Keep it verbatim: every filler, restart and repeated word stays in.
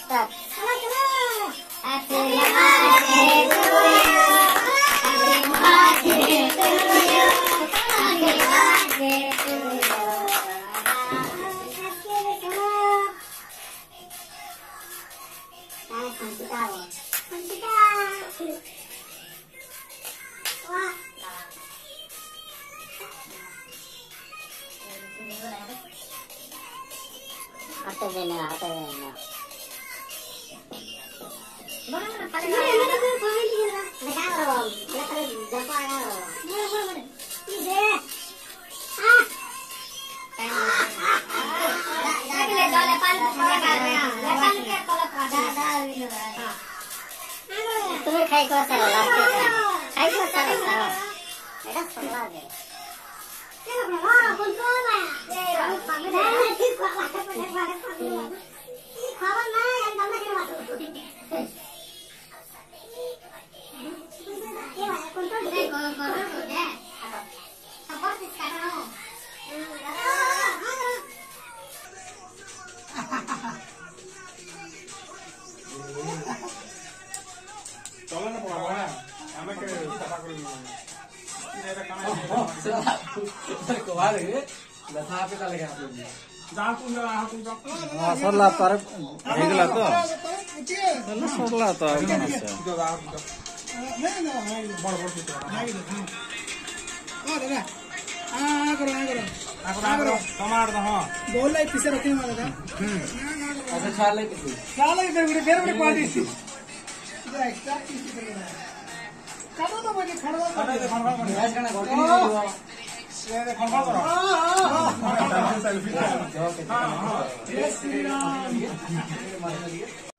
start. Happy birthday to you. Happy birthday to you. Happy birthday to you. Atau bena, atau bena. Mana mana paling mana mana tu paling dia lah. Lepas tu, lepas tu jumpa ya. Mana mana mana. Ini. Ah. Lagi le dole pan lepas lepas ke kalau pada ada ini lah. Tu khai kau salah lah. Khai kau salah salah. Ada salah deh. चलो ना पड़ा पड़ा हमें के सफा कर कमाल है लथा पे का लगा आपने जा तू जरा हां तू हां सरला तार हेगला तो चलो सरला तो एकदम अच्छा जो जा नहीं ना बड़ बड़ तो हां हां दादा आ करो आ करो आ करो टमाटर तो हां बोल लाई पीछे रखने वाला था हम अच्छा छाल ले किसी छाल ले बेरे बेरे क्वालिटी थी इधर एक्स्ट्रा पीस करना है कदो तो मुझे खड़वा कर दे खड़वा कर मैच करना गोटी नहीं हुआ ये खड़वा करो हां हां सेल्फी हां हां जय श्री राम